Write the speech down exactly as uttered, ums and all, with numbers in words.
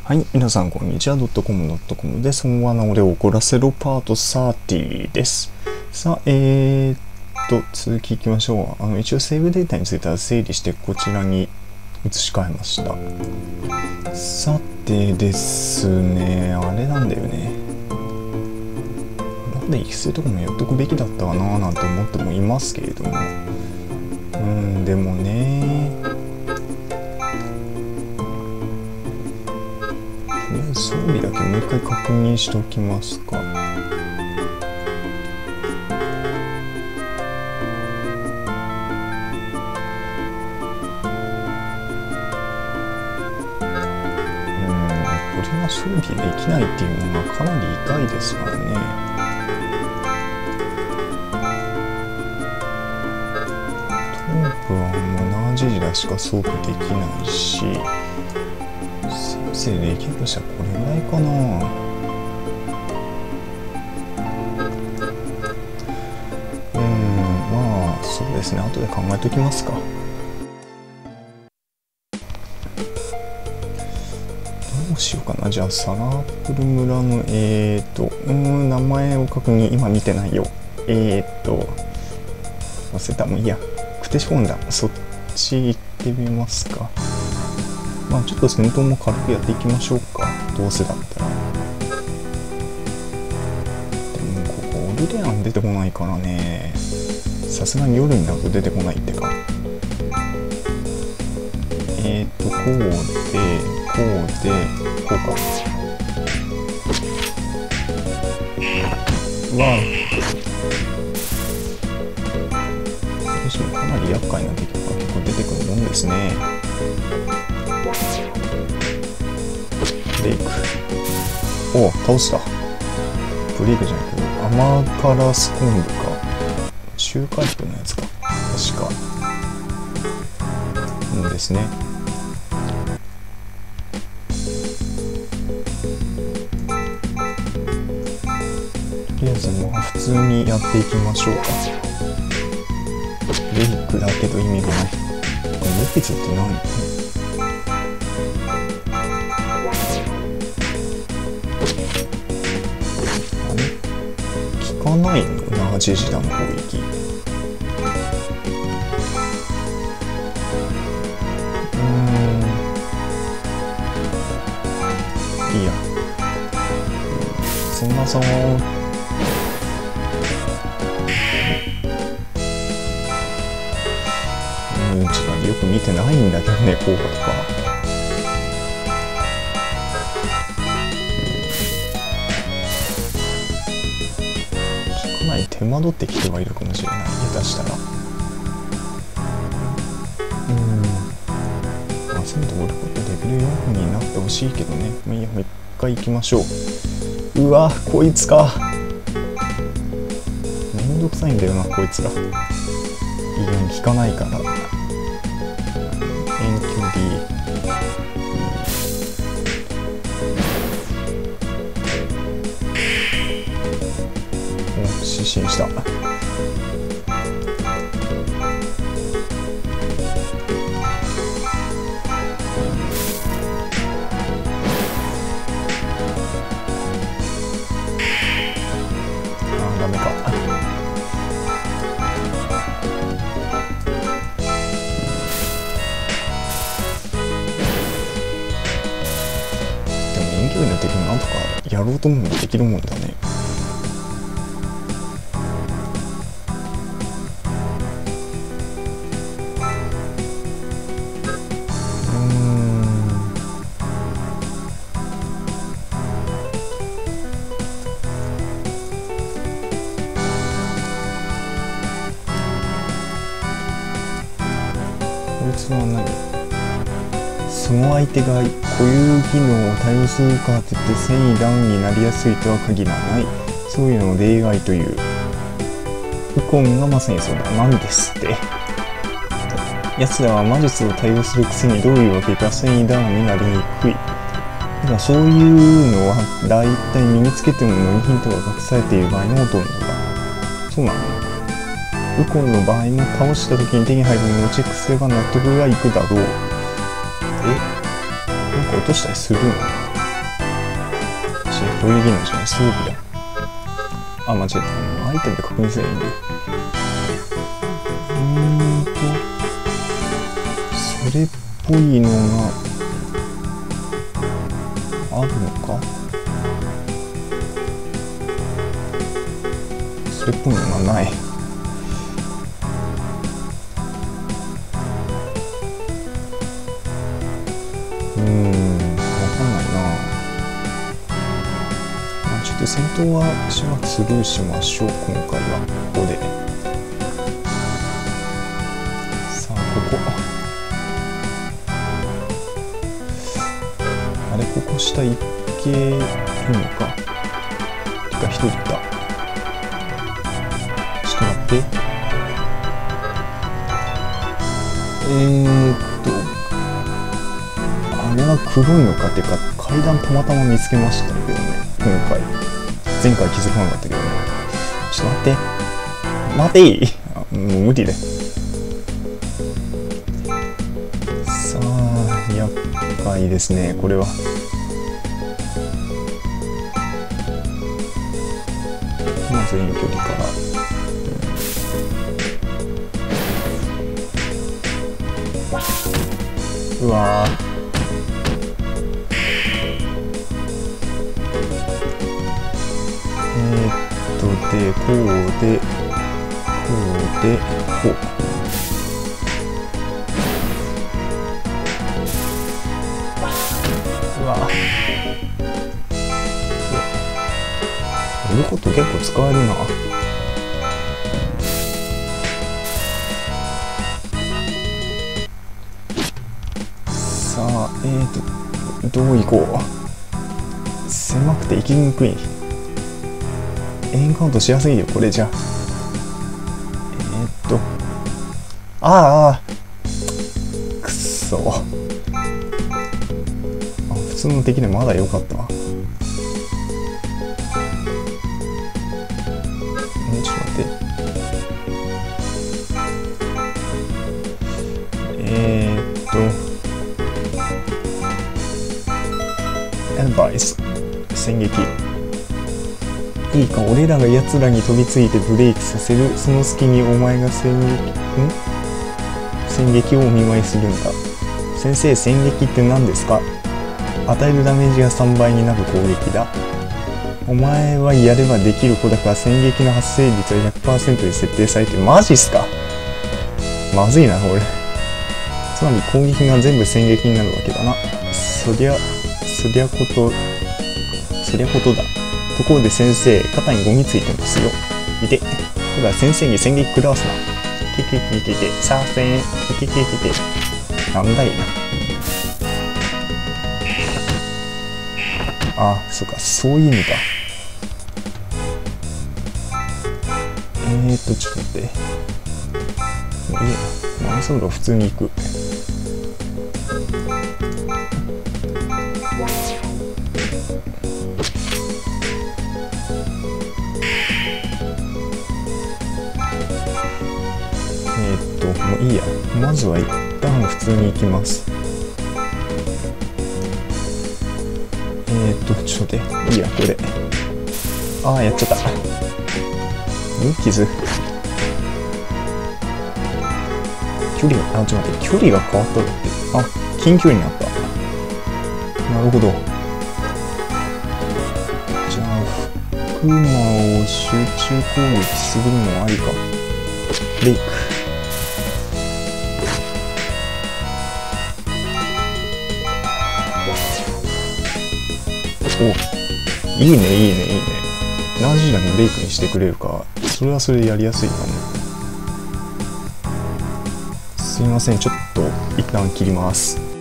はい、皆さんこんにちは。ドットコムドットコムです。思わな俺を怒らせろパートさんじゅうです。さあ、えーっと、続きいきましょう。あの、一応セーブデータについては整理してこちらに移し替えました。さてですね、あれなんだよね。なんで育成とかもやっとくべきだったかななんて思ってもいますけれども。うん、でもね。装備だけもう一回確認しておきますか。うん、これが装備できないっていうのがかなり痛いですからね。トープはモナージェラしか装備できないし、せいぜいできるとしたらこれぐらいかな。うん、まあそうですね、後で考えときますか。どうしようかな。じゃあサラープル村のえーとうーん名前を確認、今見てないよ。えーと忘れた、もういいや。クテシフォンダ、そっち行ってみますか。まあちょっと戦闘も軽くやっていきましょうか。どうせだったら。でもここオルレアン出てこないからね。さすがに夜になると出てこないってか。えーとこうでこうでこうか。うわよしもかなり厄介な敵が結構出てくるもんですね。ブレイク。おお、倒した。ブレイクじゃないけど、甘辛ス昆布か。中華服のやつか。確か。うんですね。とりあえずもう普通にやっていきましょうか。ブレイクだけど意味がない。これ無傷って何？効かないの？ナージェジダの攻撃。うーん。いいや。そんなさうん、ちょっとよく見てないんだけどね、効果とか。かなり手間取ってきてはいるかもしれない、下手したら。うん。まあ、せめてオルコットレベルよんになってほしいけどね。まあいいや、もう一回行きましょう。うわ、こいつか。めんどくさいんだよな、こいつら。いや、効かないから。遠距離。お、失神した。あ、ダメか。遠距離の敵なんとかやろうと思うのできるもんだね。うーん。こいつは何？その相手が固有機能を多用するかといって繊維ダウンになりやすいとは限らない。そういうのを例外という。ウコンがまさにそうだ。なんですって。奴らは魔術を多用するくせにどういうわけか繊維ダウンになりにくい。だからそういうのはだいたい身につけても無理ヒントが隠されている場合のほとんどだ。そうなの？ウコンの場合も倒した時に手に入るものをチェックすれば納得がいくだろう。え？なんか落としたりするの？ 攻撃能じゃない、装備だ。あ、間違えた。アイテムで確認すればいいんだよ。うーんとそれっぽいのがあるのか。それっぽいのがない。うーん、わかんないな。まあ、ちょっと戦闘はしばらくスルーしましょう。今回はここで。さあ、ここ。あれ、ここ下行けるのか。てか、人いた。ちょっと待って。えーっと。あれは黒いのかっていうか、階段たまたま見つけましたけどね、今回。前回気づかなかったけどね。ちょっと待って。待ていあ、もう無理だよ。さあ、厄介ですね、これは。まず遠距離から。うわー。えー、っとでこうでこうでこう。うわ売ること結構使えるな。さあえー、っとどう行こう。狭くて行きにくい。エンカウントしやすいよこれじゃ。えー、っとああくっそ。あ、普通の敵でまだ良かったわ。えー、ちょっと待って。えー、っとアドバイス戦撃。いいか、俺らが奴らに飛びついてブレイクさせる。その隙にお前が戦撃、ん戦撃をお見舞いするんだ。先生、戦撃って何ですか？与えるダメージがさんばいになる攻撃だ。お前はやればできる子だから戦撃の発生率は ひゃくパーセント で設定されてる。マジっすか？まずいな、俺。つまり攻撃が全部戦撃になるわけだな。そりゃ、そりゃこと、そりゃことだ。ところで先生、肩にゴミついてますよ。いて。だから先生に戦撃食らわすな。けけけけけ、さあせん。けけけけけ。なんだいな。あ、そうか、そういう意味か。えーっと、ちょっと待って。もういいや。マンソールは普通に行く。えー、っともういいや。まずは一旦普通に行きます。えー、っとちょっと待って、いいやこれ。ああやっちゃった。無傷。距離があちょっと待って、距離が変わったって。あ、近距離になった。なるほど。じゃあ福間を集中攻撃するのもありか。レイク。お、いいねいいねいいね。何時代のレイクにしてくれるか、それはそれでやりやすいかも。すいません、ちょっと一旦切ります。